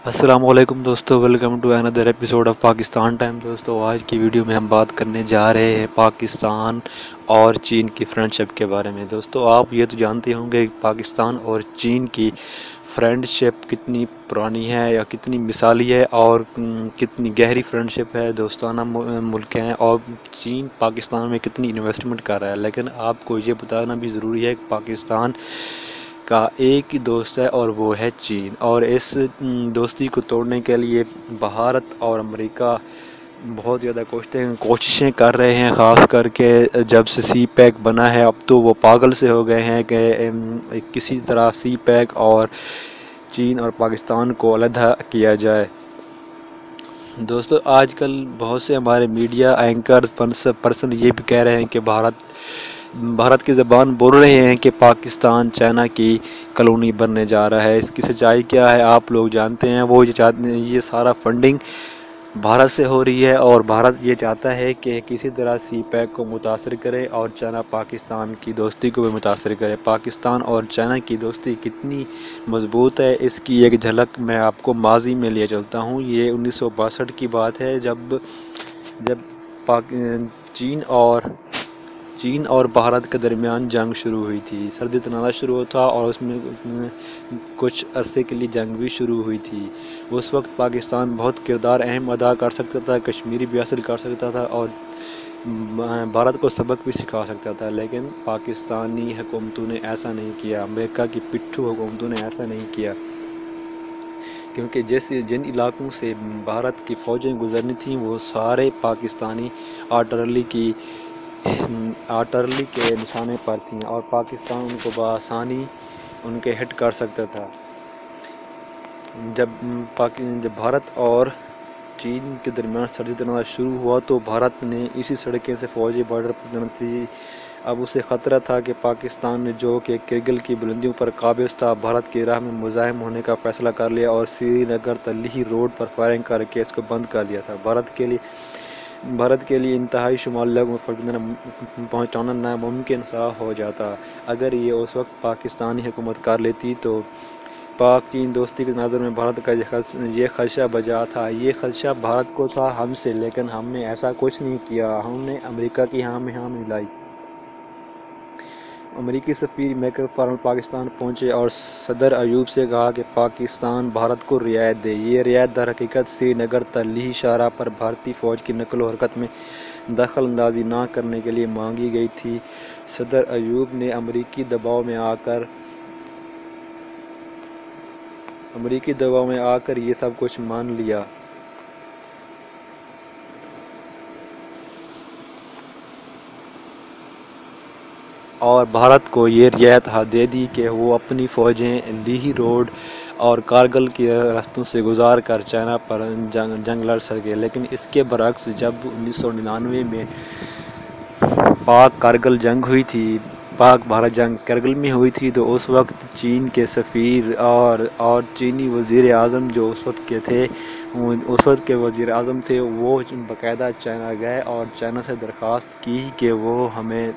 السلام علیکم دوستو، ویلکم ٹو اندر ایپیسوڈ آف پاکستان ٹائم۔ دوستو آج کی ویڈیو میں ہم بات کرنے جا رہے ہیں پاکستان اور چین کی فرینڈ شپ کے بارے میں۔ دوستو آپ یہ تو جانتے ہوں گے کہ پاکستان اور چین کی فرینڈ شپ کتنی پرانی ہے یا کتنی مثالی ہے اور کتنی گہری فرینڈ شپ ہے، دوستانہ ملک ہیں، اور چین پاکستان میں کتنی انویسٹمنٹ کر رہا ہے۔ لیکن آپ کو یہ بتانا بھی ضروری ہے کہ پاکستان کا ایک ہی دوست ہے اور وہ ہے چین، اور اس دوستی کو توڑنے کے لیے بھارت اور امریکہ بہت زیادہ کوششیں کر رہے ہیں، خاص کر کے جب سے سی پیک بنا ہے اب تو وہ پاگل سے ہو گئے ہیں کہ کسی طرح سی پیک اور چین اور پاکستان کو علیحدہ کیا جائے۔ دوستو آج کل بہت سے ہمارے میڈیا اینکرز پرسن یہ بھی کہہ رہے ہیں کہ بھارت کی زبان بول رہے ہیں کہ پاکستان چائنا کی کالونی بننے جا رہا ہے۔ اس کی سچائی کیا ہے آپ لوگ جانتے ہیں۔ وہ یہ سارا فنڈنگ بھارت سے ہو رہی ہے، اور بھارت یہ چاہتا ہے کہ کسی طرح سی پیک کو متاثر کرے اور چائنا پاکستان کی دوستی کو بھی متاثر کرے۔ پاکستان اور چائنا کی دوستی کتنی مضبوط ہے اس کی ایک جھلک میں آپ کو ماضی میں لے چلتا ہوں۔ یہ 1962 کی بات ہے جب چین اور بھارت کے درمیان جنگ شروع ہوئی تھی۔ سردی تنازع شروع تھا اور اس میں کچھ عرصے کے لیے جنگ بھی شروع ہوئی تھی۔ اس وقت پاکستان بہت کردار اہم ادا کر سکتا تھا، کشمیری بھی حاصل کر سکتا تھا اور بھارت کو سبق بھی سکھا سکتا تھا، لیکن پاکستانی حکومتوں نے ایسا نہیں کیا، امریکہ کی پٹھو حکومتوں نے ایسا نہیں کیا، کیونکہ جن علاقوں سے بھارت کی فوجیں گزرنی تھیں وہ سارے پاکستانی آرٹلری کے نشانے پر تھیں اور پاکستان ان کو بآسانی ان کے ہٹ کر سکتا تھا۔ جب بھارت اور چین کے درمیان سردی تنازع شروع ہوا تو بھارت نے اسی سڑکیں سے فوجی بارڈر پر تینا تھی۔ اب اسے خطرہ تھا کہ پاکستان نے جو کہ کرگل کی بلندیوں پر قابض تھا، بھارت کی راہ میں مزاحم ہونے کا فیصلہ کر لیا اور سری نگر تلیہی روڈ پر فائرنگ کر کے اس کو بند کر دیا تھا۔ بھارت کے لیے انتہائی شمالی علاقوں میں فوجیں پہنچانا ناممکن سا ہو جاتا۔ اگر یہ اس وقت پاکستانی حکومت کر لیتی تو پاک چین دوستی کے تناظر میں بھارت کا یہ خدشہ بجا تھا۔ یہ خدشہ بھارت کو تھا ہم سے، لیکن ہم نے ایسا کچھ نہیں کیا۔ ہم نے امریکہ کی ہاں میں ہاں ملائی۔ امریکی سفیر مائیکل فارمر پاکستان پہنچے اور صدر ایوب سے کہا کہ پاکستان بھارت کو رعایت دے۔ یہ رعایت در حقیقت سری نگر تلیہی شاہراہ پر بھارتی فوج کی نقل و حرکت میں دخل اندازی نہ کرنے کے لیے مانگی گئی تھی۔ صدر ایوب نے امریکی دباؤ میں آ کر یہ سب کچھ مان لیا۔ اور بھارت کو یہ رعایت دے دی کہ وہ اپنی فوجیں لیہی روڈ اور کارگل کے راستوں سے گزار کر چائنا پر جنگ لڑ سکے۔ لیکن اس کے برعکس جب 1999 میں پاک کارگل جنگ ہوئی تھی، پاک بھارت جنگ کرگل میں ہوئی تھی، تو اس وقت چین کے سفیر اور چینی وزیر اعظم جو اس وقت کے وزیر اعظم تھے، وہ باقاعدہ چائنا گئے اور چائنا سے درخواست کی کہ وہ ہمیں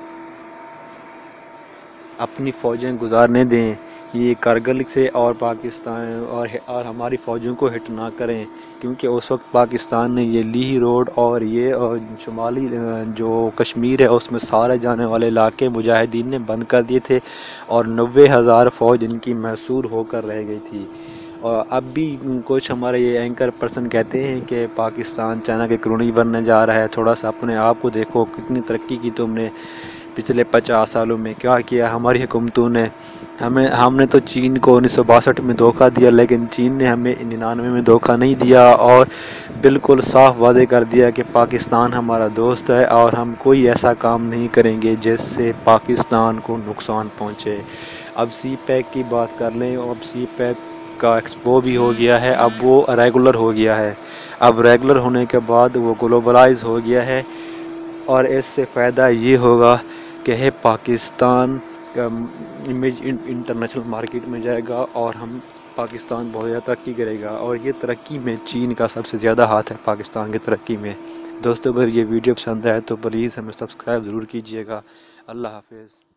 اپنی فوجیں گزارنے دیں، یہ کارگل سے اور پاکستان اور ہماری فوجوں کو ہٹ نہ کریں، کیونکہ اس وقت پاکستان نے یہ لیہی روڈ اور یہ شمالی جو کشمیر ہے اس میں سارے جانے والے علاقے مجاہدین نے بند کر دیے تھے اور 90,000 فوج ان کی محصور ہو کر رہ گئی تھی۔ اور اب بھی کچھ ہمارے یہ اینکر پرسن کہتے ہیں کہ پاکستان چائنا کے کالونی بننے جا رہا ہے۔ تھوڑا سا اپنے آپ کو دیکھو، کتنی ترقی کی تم نے پچھلے 50 سالوں میں، کیا کیا ہماری حکومتوں نے۔ ہم نے تو چین کو 1962 میں دھوکہ دیا، لیکن چین نے ہمیں 99 میں دھوکہ نہیں دیا اور بالکل صاف واضح کر دیا کہ پاکستان ہمارا دوست ہے اور ہم کوئی ایسا کام نہیں کریں گے جس سے پاکستان کو نقصان پہنچے۔ اب سی پیک کی بات کر لیں، اب سی پیک کا ایکسپو بھی ہو گیا ہے، اب وہ ریگولر ہو گیا ہے۔ اب ریگولر ہونے کے بعد وہ گلوبلائز ہو گیا ہے، اور اس سے فائدہ یہ ہوگا کہ پاکستان کا امیج انٹرنیشنل مارکیٹ میں جائے گا اور پاکستان بہت زیادہ ترقی کرے گا، اور یہ ترقی میں چین کا سب سے زیادہ ہاتھ ہے پاکستان کی ترقی میں۔ دوستو اگر یہ ویڈیو پسند آئے تو پلیز ہمیں سبسکرائب ضرور کیجیے گا۔ اللہ حافظ۔